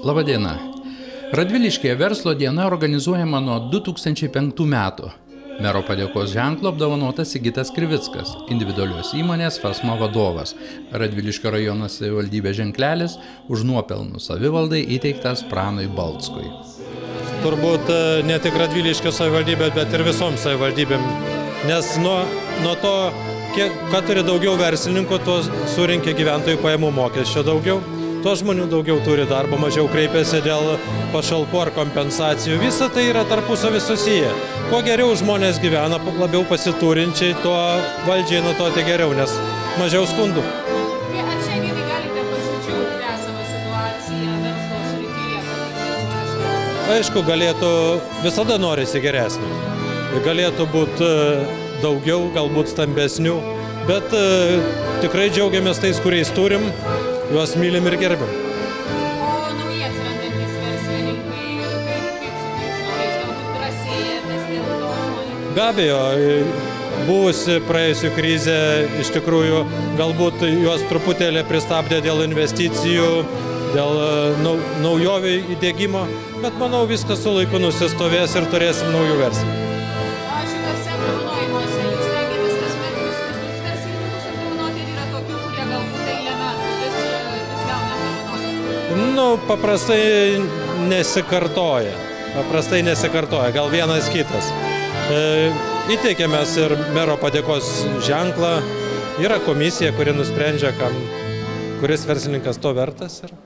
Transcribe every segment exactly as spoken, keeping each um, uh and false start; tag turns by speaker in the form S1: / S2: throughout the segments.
S1: Labadiena. Radviliškyje verslo diena organizuojama nuo du tūkstančiai penktų metų. Mero padėkos ženklu apdovanotas Sigitas Krivickas, individualios įmonės Fasma vadovas. Radviliškio rajono savivaldybės ženklelis už nuopelnus savivaldai įteiktas Pranui Balckui.
S2: Turbūt ne tik Radviliškio savivaldybė, bet ir visom savivaldybėm. Nes nuo, nuo to, kiek, kad turi daugiau verslininkų, tuo surinkia gyventojų pajamų mokesčio daugiau. Tuo žmonių daugiau turi darbo, mažiau kreipiasi dėl pašalpų ar kompensacijų. Visa tai yra tarpusavy susiję. Kuo geriau žmonės gyvena, labiau pasiturinčiai, tuo valdžiai nuo to tik geriau, nes mažiau skundų.
S3: Tai ar šiandien galite pasidžiaugti esamą situaciją verslo srityje?
S2: Aišku, galėtų, visada norisi geresnio. Galėtų būti daugiau, galbūt stambesnių, bet tikrai džiaugiamės tais, kuriais turim. Juos mylim ir gerbim.
S3: O naujai atsirandantys verslininkai, kaip, kaip su tais naujais, galbūt drąsėjatės dėl to žmonių?
S2: Be abejo, buvusi praėjusi krizė iš tikrųjų galbūt juos truputėlį pristabdė dėl investicijų, dėl nau, naujovių įdiegimo, bet manau viskas su laiku nusistovės ir turėsim naujų verslų.
S3: Šitose apdovanojimuose jūs stengiatės kasmet visus verslininkus apdovanoti ir yra tokių, kurie galbūt eilę metų vis, vis gauna apdovanoti?
S2: Nu, paprastai nesikartoja. Paprastai nesikartoja, gal vienas kitas. E, įteikėmės ir mero padėkos ženklą. Yra komisija, kuri nusprendžia, kam, kuris verslininkas to vertas. Ir...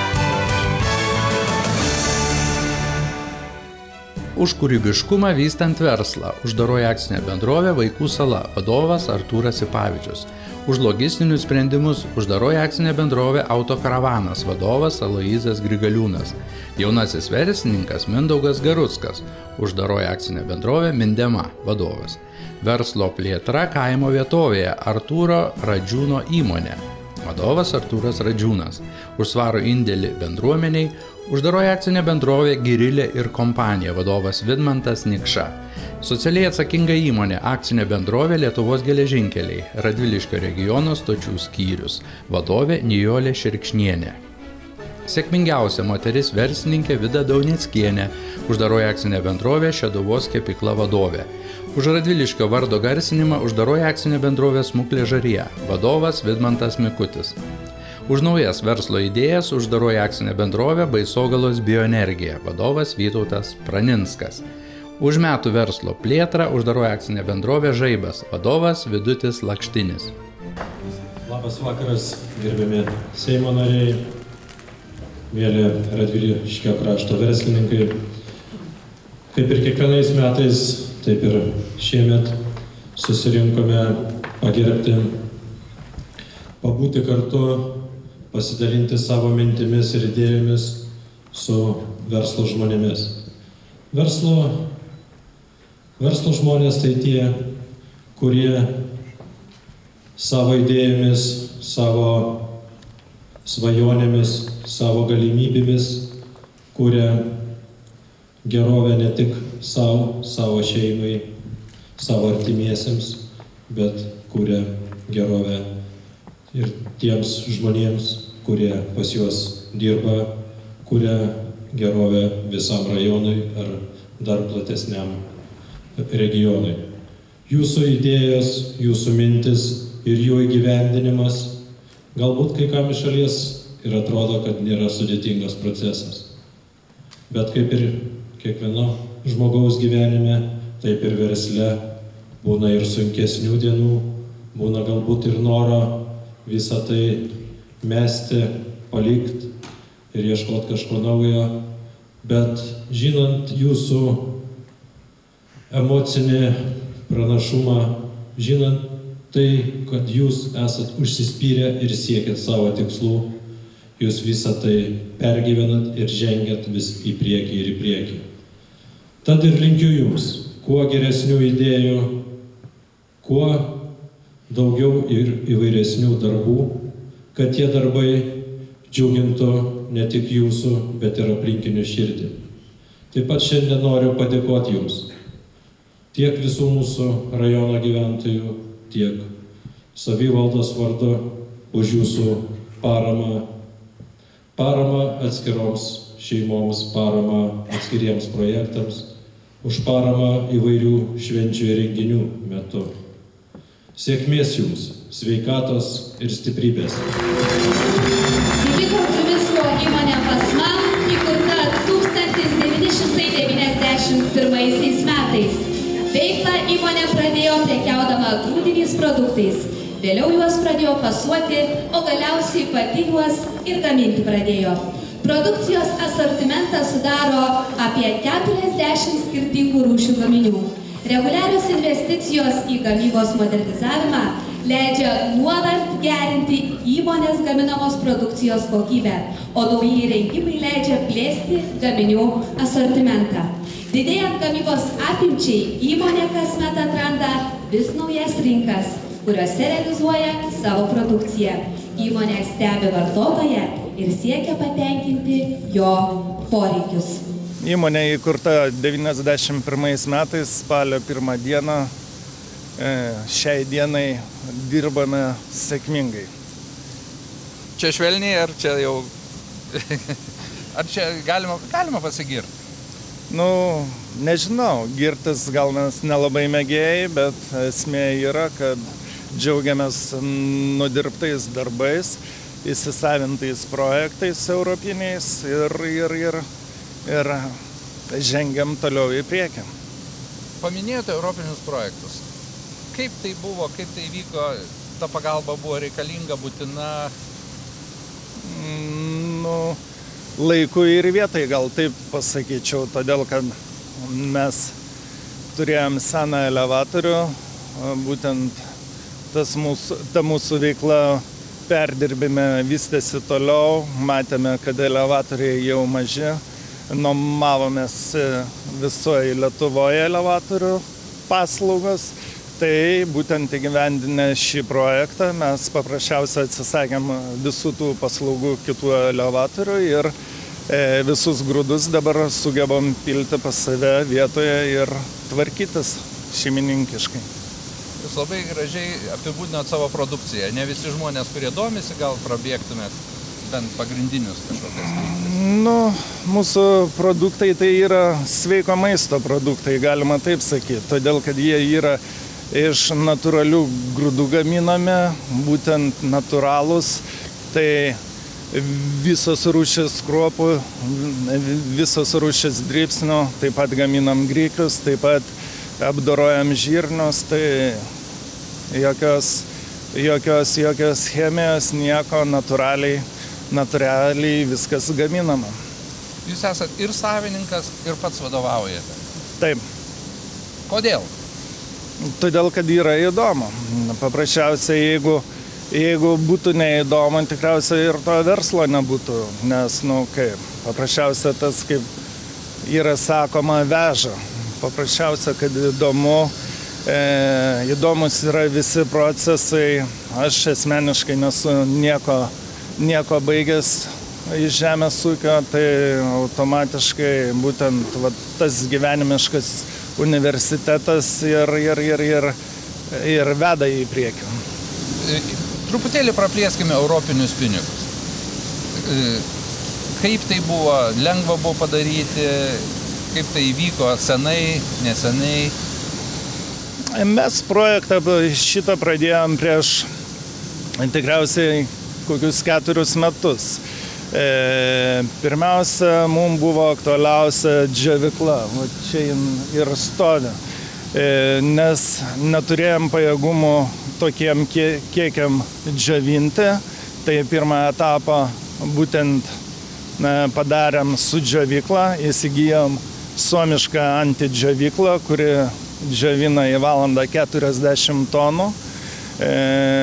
S1: Už kūrybiškumą vystant verslą uždaroji akcinė bendrovė Vaikų sala vadovas Artūras Sipavičius. Už logistinius sprendimus uždaroji akcinė bendrovė Autokaravanas vadovas Aloyzas Grigaliūnas. Jaunasis verslininkas Mindaugas Garuckas. Uždaroji akcinė bendrovė Mindema vadovas. Verslo plėtra kaimo vietovėje Artūro Radžiūno įmonė. Vadovas Artūras Radžiūnas. Už svarų indėlį bendruomeniai uždaroji akcinė bendrovė Girilė ir kompanija vadovas Vidmantas Nikša. Socialiai atsakinga įmonė akcinė bendrovė Lietuvos geležinkeliai, Radviliškio regiono stočių skyrius, vadovė Nijolė Šerkšnienė. Sėkmingiausia moteris verslininkė Vida Daunickienė, uždaroji akcinė bendrovė Šeduvos kepykla vadovė. Už Radviliškio vardo garsinimą uždaroji akcinė bendrovė Smuklė Žarija, vadovas Vidmantas Mikutis. Už naujas verslo idėjas uždaroji akcinė bendrovė Baisogalos bioenergija, vadovas Vytautas Praninskas. Už metų verslo plėtrą uždaroji akcinė bendrovė Žaibas, vadovas Vidutis Lakštinis.
S4: Labas vakaras, gerbiami Seimo nariai, mėly Radviliškio krašto verslininkai. Kaip ir kiekvienais metais, taip ir šiemet susirinkome pagerbti, pabūti kartu, pasidalinti savo mintimis ir idėjomis su verslo žmonėmis. Verslo, verslo žmonės tai tie, kurie savo idėjomis, savo svajonėmis, savo galimybėmis kuria gerovę ne tik savo, savo šeimai, savo artimiesiems, bet kuria gerovę ir tiems žmonėms, kurie pas juos dirba, kuria gerovę visam rajonui ar dar platesniam regionui. Jūsų idėjos, jūsų mintis ir jų įgyvendinimas galbūt kai kam iš šalies ir atrodo, kad nėra sudėtingas procesas. Bet kaip ir kiekvieno žmogaus gyvenime, taip ir versle būna ir sunkesnių dienų, būna galbūt ir noro visą tai mesti, palikti ir ieškoti kažko naujo, bet žinant jūsų emocinį pranašumą, žinant tai, kad jūs esat užsispyrę ir siekėt savo tikslų, jūs visą tai pergyvenat ir žengiat vis į priekį ir į priekį. Tad ir linkiu jums kuo geresnių idėjų, kuo daugiau ir įvairesnių darbų, kad tie darbai džiugintų ne tik jūsų, bet ir aplinkinių širdį. Taip pat šiandien noriu padėkoti jums, tiek visų mūsų rajono gyventojų, tiek savivaldos vardu už jūsų paramą paramą atskiroms šeimoms, paramą atskiriems projektams, už paramą įvairių švenčių ir renginių metu. Sėkmės jums, sveikatos ir stiprybės.
S5: Sveiki, kartu visko įmonė Pasma, įkurta tūkstantis devyni šimtai devyniasdešimt pirmaisiais metais. Veiklą įmonė pradėjo prekiaudama grūdiniais produktais. Vėliau juos pradėjo pasuoti, o galiausiai pati juos ir gaminti pradėjo. Produkcijos asortimentą sudaro apie keturiasdešimt skirtingų rūšių gaminių. Reguliarios investicijos į gamybos modernizavimą leidžia nuolat gerinti įmonės gaminamos produkcijos kokybę, o nauji įrengimai leidžia plėsti gaminių asortimentą. Didėjant gamybos apimčiai, įmonė kasmet atranda vis naujas rinkas, kuriuose realizuoja savo produkciją. Įmonė stebi vartotoją ir siekia patenkinti jo poreikius.
S6: Įmonė įkurta devyniasdešimt pirmais metais, spalio pirmą dieną. Šiai dienai dirbame sėkmingai.
S1: Čia švelniai, ar čia jau... ar čia galima, galima pasigirti?
S6: Nu, nežinau, girtis gal mes nelabai mėgėjai, bet esmė yra, kad džiaugiamės nudirbtais darbais, įsisavintais projektais europiniais ir, ir, ir, ir žengiam toliau į priekį.
S1: Paminėjote europinius projektus. Kaip tai buvo, kaip tai vyko, ta pagalba buvo reikalinga, būtina?
S6: Nu, laiku ir vietai gal taip pasakyčiau, todėl kad mes turėjom seną elevatorių, būtent tas mūsų, ta mūsų veikla perdirbime vystėsi toliau, matėme, kad elevatoriai jau maži, nuomavomės visoje Lietuvoje elevatorių paslaugas, tai būtent įgyvendinę šį projektą mes paprasčiausiai atsisakėm visų tų paslaugų kitų elevatorių ir e, visus grūdus dabar sugebam pilti pas save vietoje ir tvarkytis šeimininkiškai.
S1: Jūs labai gražiai apibūdinot savo produkciją. Ne visi žmonės, kurie domisi, gal prabėgtumėt bent pagrindinius kažkokias kryptis.
S6: Nu, mūsų produktai tai yra sveiko maisto produktai, galima taip sakyti, todėl kad jie yra iš natūralių grūdų gaminami, būtent natūralūs, tai visos rūšis kruopų, visos rūšis dribsnių, taip pat gaminam grikius, taip pat apdorojam žirnius, tai jokios, jokios, jokios chemijos, nieko, natūraliai, natūraliai viskas gaminama.
S1: Jūs esat ir savininkas, ir pats vadovaujate.
S6: Taip.
S1: Kodėl?
S6: Todėl, kad yra įdomu. Paprasčiausiai, jeigu, jeigu būtų neįdomu, tikriausiai ir to verslo nebūtų, nes, nu, kaip, paprasčiausia tas, kaip yra sakoma, veža. Paprasčiausia, kad įdomu, e, įdomus yra visi procesai. Aš asmeniškai nesu nieko, nieko baigęs iš žemės ūkio, tai automatiškai būtent va, tas gyvenimiškas universitetas ir, ir, ir, ir, ir veda į priekį.
S1: Truputėlį praplėskime europinius pinigus. Kaip tai buvo, lengva buvo padaryti, kaip tai įvyko, senai, nesenai?
S6: Mes projektą šitą pradėjom prieš tikriausiai kokius keturius metus. E, pirmiausia, mums buvo aktualiausia džiovykla, o čia ir stovi, e, nes neturėjom pajėgumų tokiem kiekiam džiovinti, tai pirmą etapą būtent ne, padarėm su džiovyklą, įsigijom suomišką antidžiovyklą, kuri džiovina į valandą keturiasdešimt tonų. E,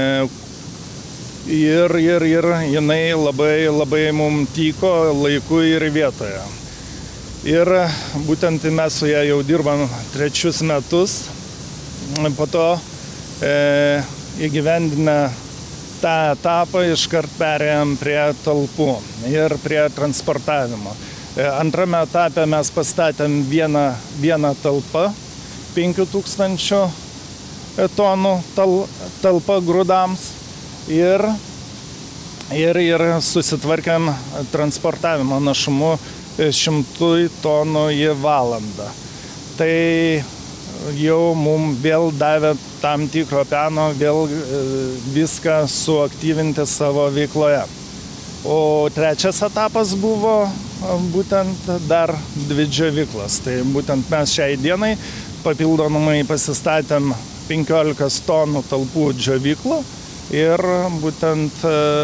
S6: ir, ir, ir jinai labai, labai mums tiko laiku ir vietoje. Ir būtent mes su ją jau dirbam trečius metus. Po to e, įgyvendinę tą etapą iškart perėjom prie talpų ir prie transportavimo. Antrame etape mes pastatėm vieną, vieną talpą, penkių tūkstančių tonų tal, talpą grūdams ir ir, ir susitvarkėm transportavimo našumu šimtui tonų į valandą. Tai jau mums vėl davė tam tikro peno, vėl viską suaktyvinti savo veikloje. O trečias etapas buvo būtent dar dvi džiovyklos. Tai būtent mes šiai dienai papildomai pasistatėm penkiolika tonų talpų džiovyklų ir būtent,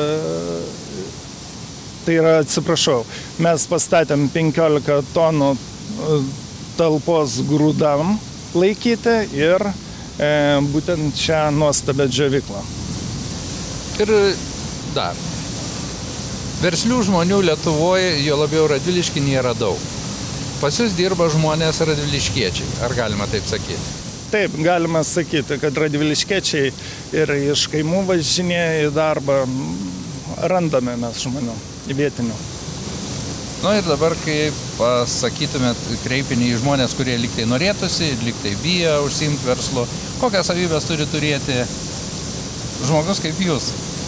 S6: tai yra, atsiprašau, mes pastatėm penkiolika tonų talpos grūdam laikyti ir e, būtent šią nuostabią džiovyklą.
S1: Ir dar. Verslių žmonių Lietuvoje, jo labiau radvilišky, nėra daug. Pas jūs dirba žmonės radviliškiečiai, ar galima taip sakyti?
S6: Taip, galima sakyti, kad radviliškiečiai ir iš kaimų važinėja į darbą, randame mes žmonių, vietinių.
S1: Nu ir dabar, kai pasakytumėt kreipinį į žmonės, kurie liktai norėtųsi, liktai bijo užsiimti verslu, kokias savybės turi turėti žmogus kaip jūs?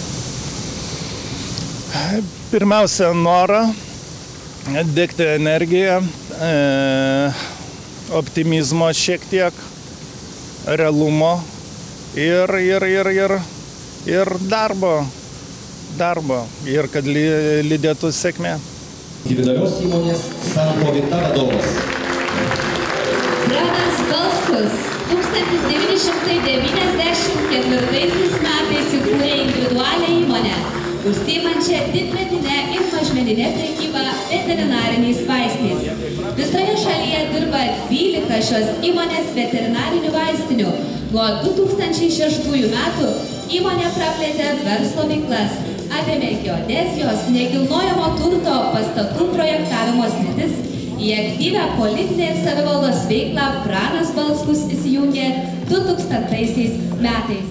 S6: Pirmiausia, norą, degti energiją, e, optimizmo šiek tiek, realumo ir, ir, ir, ir, ir darbo, darbo, ir kad lydėtų sėkmė.
S7: Individualios įmonės Sanko Vita vadovas.
S5: Pranas Balskus tūkstantis devyni šimtai devyniasdešimt ketvirtaisiais metais įkūrė individualią įmonę, užsiimančią didmeninę ir mažmeninę prekybą veterinariniais vaistais. Visoje šalyje dirba dvylika šios įmonės veterinarinių vaistinių. Nuo du tūkstančiai šeštųjų metų įmonė praplėtė verslo veiklas, apėmė geodezijos, nekilnojamo turto, pastatų projektavimo sritis. Į aktyvią politinę ir savivaldos veiklą Pranas Balskus įsijungė du tūkstantaisiais metais.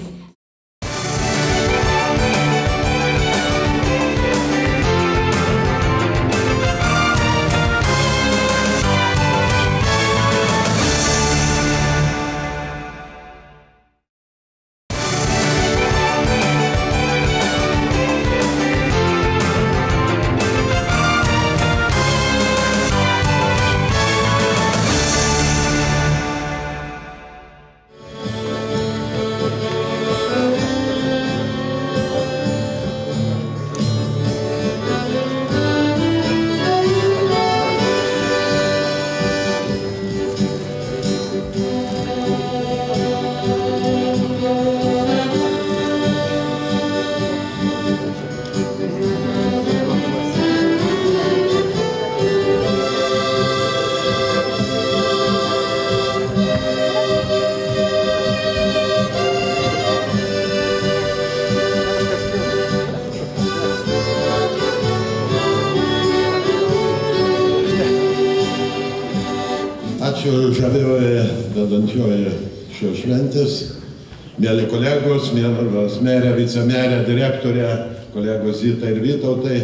S8: Ačiū žavioji vedantioji šios šventės, mėly kolegos, mielos merė, vicemerė, direktorė, kolegos Zita ir Vytautai.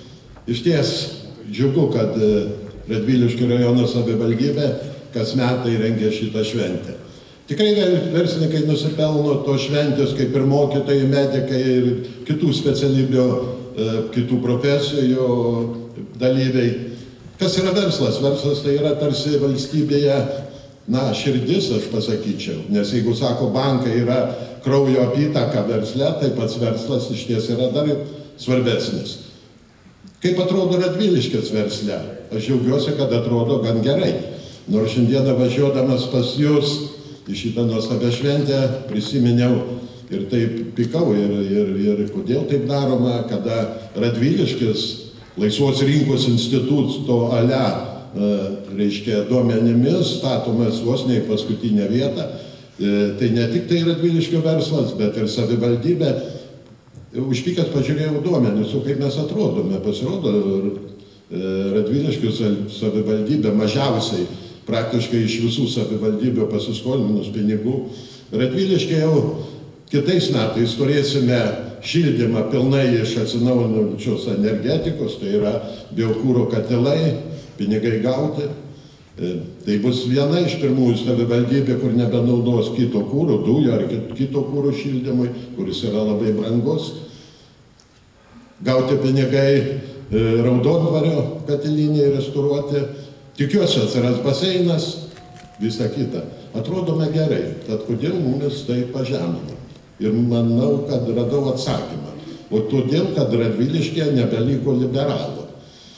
S8: Iš ties džiugu, kad Radviliškio rajono savivaldybė kas metai rengia šitą šventę. Tikrai verslininkai nusipelno to šventės, kaip ir mokytojai, medikai ir kitų specialybių, kitų profesijų dalyviai. Kas yra verslas? Verslas tai yra tarsi valstybėje, na, širdis, aš pasakyčiau. Nes jeigu, sako, bankai yra kraujo apytaka versle, tai pats verslas iš ties yra dar svarbesnis. Kaip atrodo Radviliškis versle? Aš džiaugiuosi, kad atrodo gan gerai. Nors šiandieną važiuodamas pas jūs į šitą nuostabią šventę prisiminiau ir taip pikau, ir, ir, ir kodėl taip daroma, kada Radviliškis Laisvos rinkos instituto ale, reiškia, duomenimis statomas vos ne į paskutinę vietą. Tai ne tik tai Radviliškio verslas, bet ir savivaldybė. Užpykęs pažiūrėjau duomenis, o kaip mes atrodome. Pasirodo, Radviliškio savivaldybė mažiausiai praktiškai iš visų savivaldybių pasiskolinus pinigų. Radviliškė jau kitais metais turėsime šildymą pilnai iš atsinaujinančios energetikos, tai yra biokuro katilai, pinigai gauti. Tai bus viena iš pirmųjų savivaldybė, kur nebenaudos kito kūro, dujų ar kito kūro šildymui, kuris yra labai brangus. gauti pinigai Raudondvario katiliniai restauruoti. Tikiuosi atsiras baseinas, visa kita. Atrodome gerai, tad kodėl mumis tai pažemino? Ir manau, kad radau atsakymą. O todėl, kad Radviliškyje nebeliko liberalų.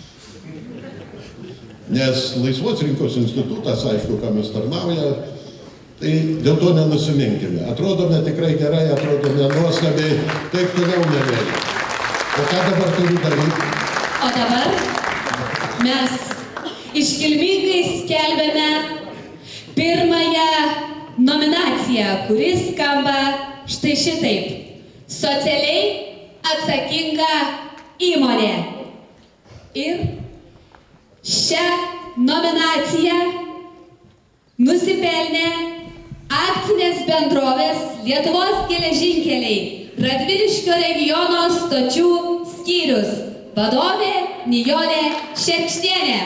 S8: Nes Laisvos rinkos institutas, aišku, kam jis tarnauja, tai dėl to nenusiminkime. Atrodome tikrai gerai, atrodome nuostabiai, taip toliau nevėliai. O ką dabar turiu daryti?
S5: O dabar mes iškilmingai skelbėme pirmąją nominaciją, kuris skamba štai šitaip. Socialiai atsakinga įmonė. Ir šią nominaciją nusipelnė akcinės bendrovės Lietuvos geležinkeliai Radviliškio regiono stočių skyrius. Vadovė Nijolė Šerkštienė.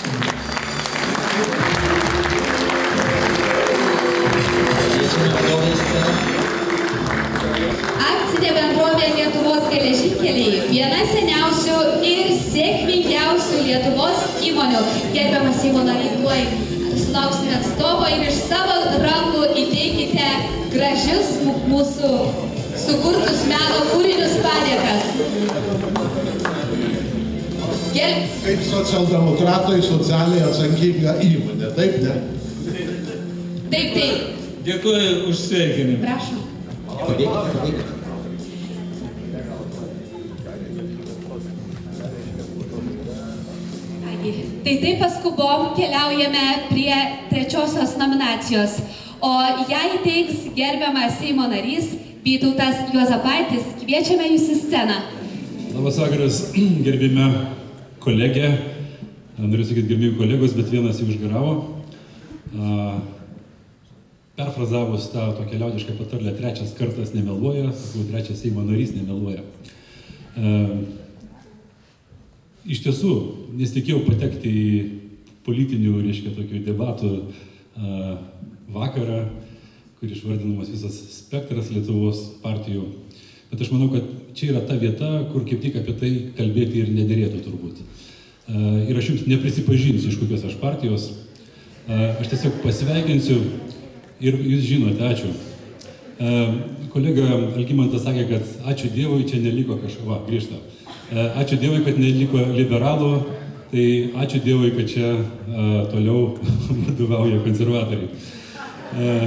S5: Akcinė bendrovė Lietuvos geležinkeliai viena seniausių ir sėkmingiausių Lietuvos įmonių. Gerbiamas Seimo nary, tuoj sulauksime atstovo ir iš savo rankų įteikite gražius mūsų sukurtus meno kūrinius padėkas. Gel...
S8: Kaip socialdemokratai socialiai atsakinga įmonė, taip, ne?
S5: Taip, taip.
S9: Dėkuoju už sveikinimą.
S5: Prašom.
S7: Padėkite, padėkite.
S5: Tai taip paskubom keliaujame prie trečiosios nominacijos, o ją įteiks gerbiamas Seimo narys Vytautas Juozapaitis. Kviečiame jūs į sceną.
S10: Labas vakaras, gerbime kolegė, noriu sakyti gerbimi kolegos, bet vienas jau išgaravo. Perfrazavus tą tokią liaudišką patarlę, trečias kartas nemeluoja, sakau, trečias Seimo narys nemeluoja. Iš tiesų, nesitikėjau patekti į politinių, reiškia, tokių debatų vakarą, kur išvardinamas visas spektras Lietuvos partijų. Bet aš manau, kad čia yra ta vieta, kur kaip tik apie tai kalbėti ir nedėrėtų turbūt. Ir aš jums neprisipažinsiu, iš kokios aš partijos. Aš tiesiog pasveikinsiu ir jūs žinote, ačiū. Kolega Algimantas sakė, kad ačiū Dievui, čia neliko kažko, va, grįžta. Ačiū Dievui, kad neliko liberalų, tai ačiū Dievui, kad čia toliau vadovauja konservatoriai.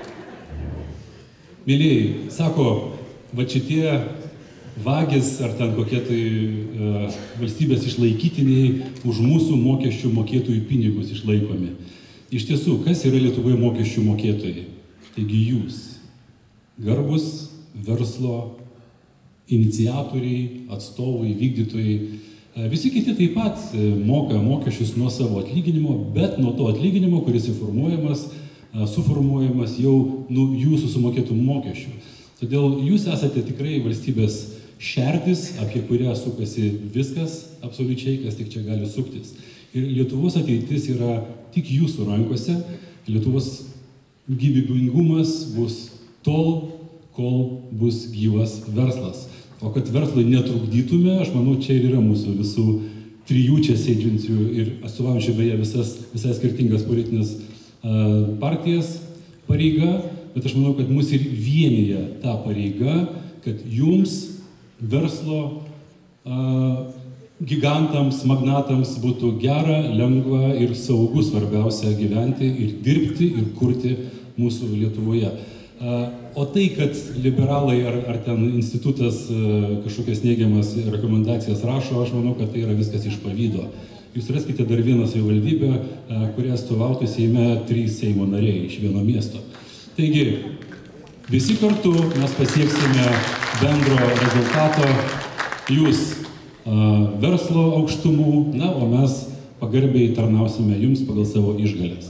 S10: Mėlyjei, sako, va šitie vagis ar ten kokie tai e, valstybės išlaikytiniai už mūsų mokesčių mokėtojų pinigus išlaikomi. Iš tiesų, kas yra Lietuvoje mokesčių mokėtojai? Taigi jūs, garbus verslo iniciatoriai, atstovai, vykdytojai, e, visi kiti taip pat e, moka mokesčius nuo savo atlyginimo, bet nuo to atlyginimo, kuris informuojamas, e, suformuojamas jau nuo jūsų sumokėtų mokesčių. Todėl jūs esate tikrai valstybės šerdis, apie kurią sukasi viskas, absoliučiai, kas tik čia gali suktis. Ir Lietuvos ateitis yra tik jūsų rankose. Lietuvos gyvybingumas bus tol, kol bus gyvas verslas. O kad verslui netrukdytume, aš manau, čia ir yra mūsų visų trijų čia sėdžiančių ir atstovaujančių beje visas, visas skirtingas politinės uh, partijas pareiga. Bet aš manau, kad mus ir vienyje ta pareiga, kad jums, verslo a, gigantams, magnatams būtų gera, lengva ir saugu svarbiausia gyventi ir dirbti ir kurti mūsų Lietuvoje. A, o tai, kad liberalai ar, ar ten institutas a, kažkokias neigiamas rekomendacijas rašo, aš manau, kad tai yra viskas iš pavydo. Jūs raskite dar vieną savivaldybę, kurią atstovautų Seime trys Seimo nariai iš vieno miesto. Taigi, visi kartu mes pasieksime bendro rezultato, jūs a, verslo aukštumų, na, o mes pagarbiai tarnausime jums pagal savo išgalės.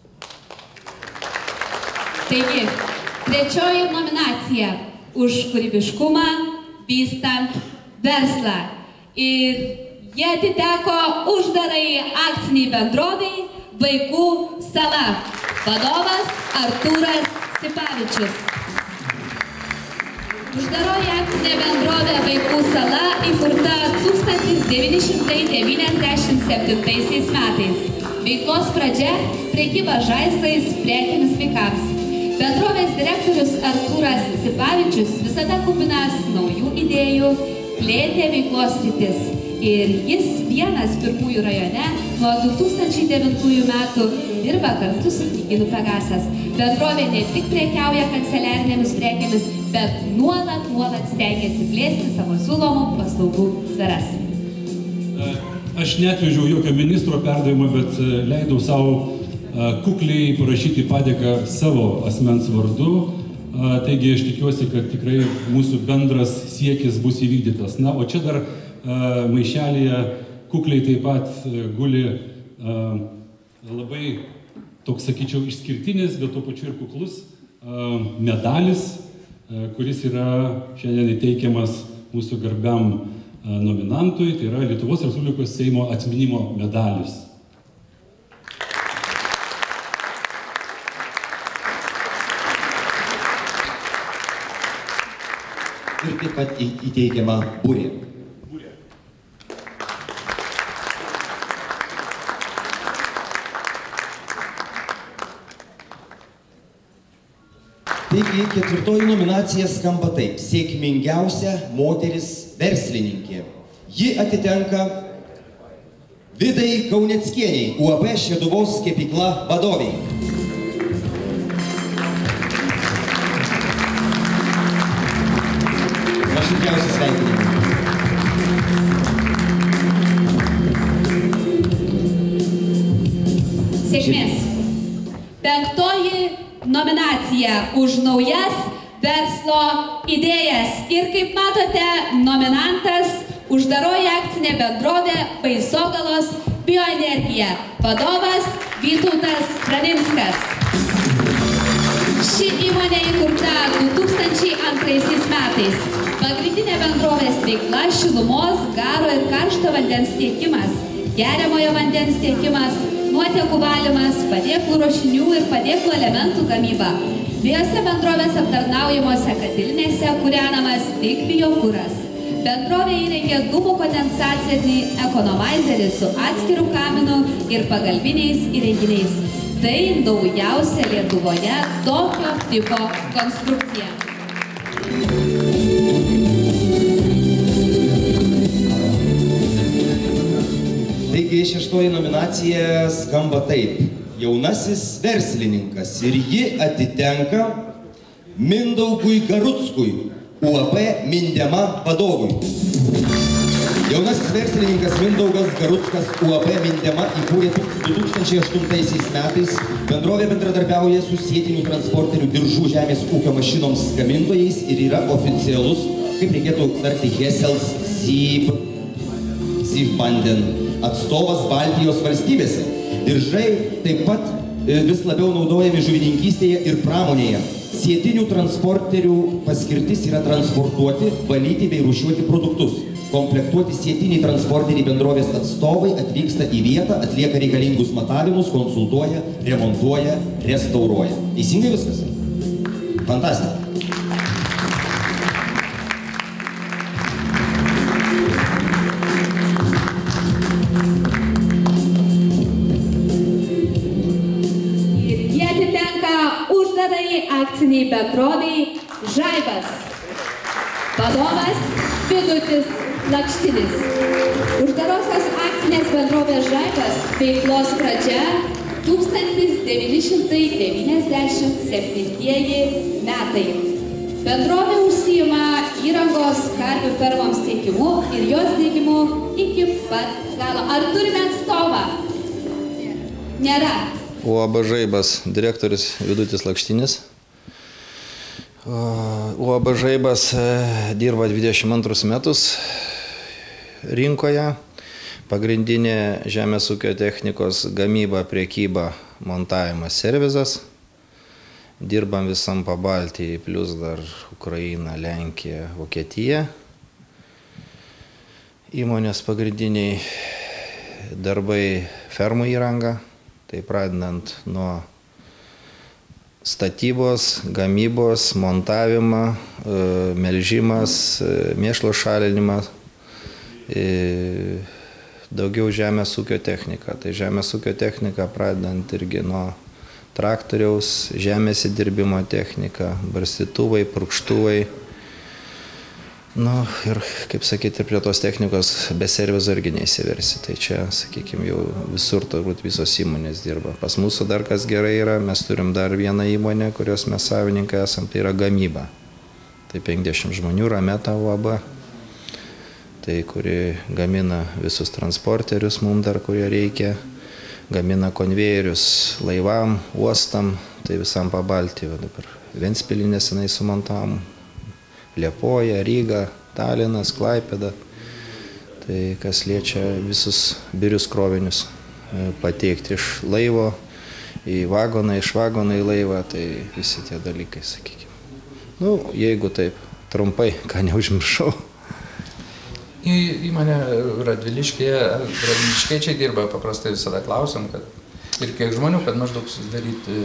S5: Taigi, trečioji nominacija už kūrybiškumą vystant verslą. Ir jie atiteko uždarai akciniai bendrovei Vaikų sala. Vadovas Artūras Sipavičius. Uždaroji akcinė bendrovė Vaikų sala įkurta tūkstantis devyni šimtai devyniasdešimt septintaisiais metais. Veiklos pradžia – prekyba žaislais prekėmis vaikams. Bendrovės direktorius Artūras Sipavičius visada kupinas naujų idėjų, plėtė veiklos sritis. Ir jis vienas pirmųjų rajone nuo du tūkstančiai devintųjų metų dirba kartu su knygynų Pegasas. Bendrovė ne tik prekiauja kanceliarinėmis prekėmis, bet nuolat, nuolat stengiasi plėsti savo siūlomų paslaugų sferas.
S10: Aš netvežiau jokio ministro perdavimo, bet leidau savo kukliai parašyti padėką savo asmens vardu. Taigi aš tikiuosi, kad tikrai mūsų bendras siekis bus įvykdytas. Na, o čia dar maišelėje kukliai taip pat guli labai, toks sakyčiau, išskirtinis, bet tuo pačiu ir kuklus medalis, kuris yra šiandien įteikiamas mūsų garbiam nominantui, tai yra Lietuvos Respublikos Seimo atminimo medalis.
S7: Ir taip pat įteikiama burė. Taigi, ketvirtoji nominacija skamba taip. Sėkmingiausia moteris verslininkė. Ji atitenka Vidai Kauneckieniai, U A B Šeduvos kepykla vadoviai. Nuoširdžiausi sveikinimai.
S5: Sėkmės. Penktoji nominacija už naujas verslo idėjas. Ir kaip matote, nominantas uždaroji akcinė bendrovė Baisogalos bioenergija. Vadovas Vytautas Praninskas. Ši įmonė įkurta du tūkstančiai antraisiais metais. Pagrindinė bendrovės veikla – šilumos, garo ir karšto vandens tiekimas, geriamojo vandens tiekimas, nuotekų valymas, padėklų ruošinių ir padėklų elementų gamyba. Dviejose bendrovės aptarnaujamuose katilinėse kūrenamas tik biokuras. Bendrovė įrengė dūmų kondensacinį ekonomizerį su atskiru kaminu ir pagalbiniais įrenginiais. Tai naujausia Lietuvoje tokio tipo konstrukcija.
S7: Taigi šeštoji nominacija skamba taip. Jaunasis verslininkas ir ji atitenka Mindaugui Garuckui, U A B Mindema vadovui. Jaunasis verslininkas Mindaugas Garuckas U A B Mindema įkūrė du tūkstančiai aštuntaisiais metais. Bendrovė bendradarbiauja su sėtinių transporterių diržų žemės ūkio mašinoms gamintojais ir yra oficialus, kaip reikėtų tarti, Hessels Sieb, Siebbanden atstovas Baltijos valstybėse. Diržai taip pat vis labiau naudojami žuvininkystėje ir pramonėje. Sėtinių transporterių paskirtis yra transportuoti, valyti bei rūšiuoti produktus. Komplektuoti sėtiniai transporteriai bendrovės atstovai atvyksta į vietą, atlieka reikalingus matavimus, konsultuoja, remontuoja, restauruoja. Teisingai viskas? Fantastika.
S5: Akciniai bendroviai Žaibas. Vadovas Vidutis Lakštinis. Uždarosios akcinės bendrovės Žaibas veiklos pradžia tūkstantis devyni šimtai devyniasdešimt septintieji metai. Bendrovė užsiima įrangos karvių fermoms tiekimu ir jos diegimu iki pat galo. Ar turime atstovą? Nėra.
S11: U A B Žaibas direktorius Vidutis Lakštinis. U A B Žaibas dirba dvidešimt antrus metus rinkoje. Pagrindinė žemės ūkio technikos gamyba, prekyba, montavimas, servizas. Dirbam visam Pabaltijai, plus dar Ukraina, Lenkija, Vokietija. Įmonės pagrindiniai darbai fermų įranga. Tai pradedant nuo statybos, gamybos, montavimą, melžimas, mėšlo šalinimas, daugiau žemės ūkio technika. Tai žemės ūkio technika pradedant irgi nuo traktoriaus, žemės įdirbimo technika, barstytuvai, purkštuvai. Nu, ir, kaip sakyti, ir prie tos technikos be servizo irgi neįsiversi. Tai čia, sakykime, jau visur turbūt visos įmonės dirba. Pas mūsų dar kas gerai yra, mes turim dar vieną įmonę, kurios mes savininkai esam, tai yra gamyba. Tai penkiasdešimt žmonių, Rameta U A B, tai kuri gamina visus transporterius mums dar, kurie reikia, gamina konvejerius laivam, uostam, tai visam Pabaltijui. Dabar Ventspilį nesenai sumontavom. Liepoja, Ryga, Talinas, Klaipėda. Tai kas liečia visus birius krovinius pateikti iš laivo į vagoną, iš vagono į laivą, tai visi tie dalykai, sakykime. Nu, jeigu taip trumpai, ką neužmiršau.
S1: Į įmonę Radviliškyje, Radviliškiečiai dirba, paprastai visada klausim, kad ir kiek žmonių, kad maždaug susidaryti.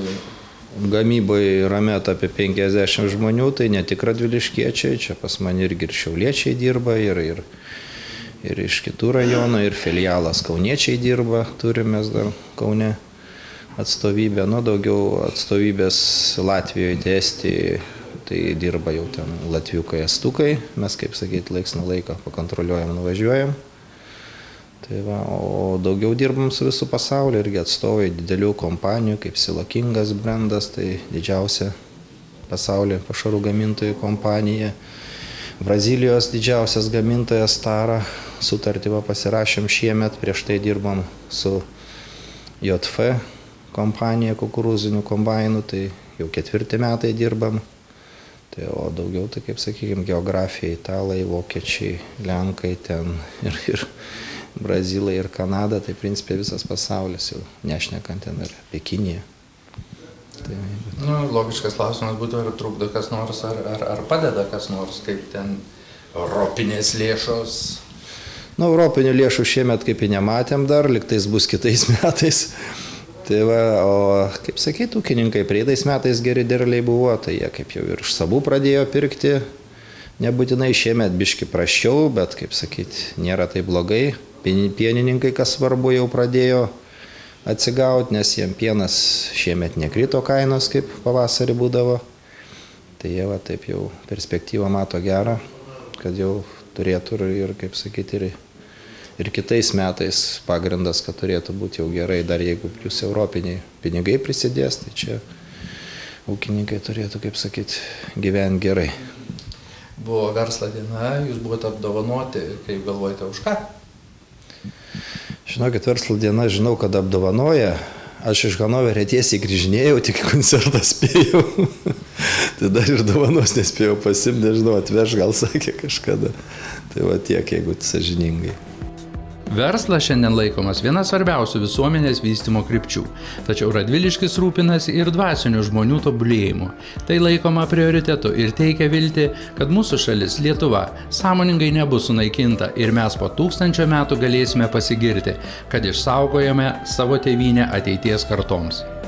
S11: Gamybai Rameta apie penkiasdešimt žmonių, tai ne tik radviliškiečiai, čia pas mane irgi ir šiauliečiai dirba, ir, ir, ir iš kitų rajonų, ir filialas kauniečiai dirba, turime dar Kaune atstovybę, nu daugiau atstovybės Latvijoje, Estijoje, tai dirba jau ten latviukai, estukai, mes kaip sakyti, laiks nuo laiko pakontroliuojam, nuvažiuojam. Tai va, o daugiau dirbam su visų pasauliu, irgi atstovai didelių kompanijų, kaip Silo Kingas brandas, tai didžiausia pasaulyje pašarų gamintojų kompanija. Brazilijos didžiausias gamintojas Tara, sutartį va pasirašėm šiemet, prieš tai dirbam su J F kompanija kukurūzinių kombainų, tai jau ketvirti metai dirbam. Tai, o daugiau, tai kaip sakykime, geografija, italai, vokiečiai, lenkai ten ir, ir Brazilai ir Kanada, tai principė visas pasaulis jau nešnekant ten ir apie Kiniją. Tai, bet...
S1: Nu, logiškas klausimas būtų, ar trukdo kas nors, ar, ar, ar padeda kas nors, kaip ten europinės lėšos.
S11: Nu, europinių lėšų šiemet kaip ir nematėm dar, liktais bus kitais metais. Tai va, o kaip sakyti, ūkininkai prieitais metais geri derliai buvo, tai jie kaip jau ir iš savų pradėjo pirkti. Nebūtinai šiemet biški prasčiau, bet kaip sakyti, nėra tai blogai. Pienininkai, kas svarbu, jau pradėjo atsigauti, nes jiem pienas šiemet nekrito kainos, kaip pavasarį būdavo. Tai jie va taip jau perspektyvą mato gerą, kad jau turėtų ir, kaip sakyti, ir, ir kitais metais pagrindas, kad turėtų būti jau gerai, dar jeigu plius europiniai pinigai prisidės, tai čia ūkininkai turėtų, kaip sakyti, gyventi gerai.
S1: Buvo verslo diena, jūs buvote apdovanoti, kaip galvojate, už ką?
S11: Žinokit, verslo diena, žinau, kad apdovanoja. Aš iš Hanoverio tiesiai grįžinėjau, tik koncertą spėjau. Tai dar ir dovanos nespėjau pasimti, nežinau, atveš, gal sakė kažkada. Tai va tiek, jeigu sąžiningai.
S1: Verslas šiandien laikomas viena svarbiausių visuomenės vystymo krypčių, tačiau Radviliškis rūpinasi ir dvasinių žmonių tobulėjimu. Tai laikoma prioritetu ir teikia viltį, kad mūsų šalis Lietuva sąmoningai nebus sunaikinta ir mes po tūkstančio metų galėsime pasigirti, kad išsaugojame savo tėvynę ateities kartoms.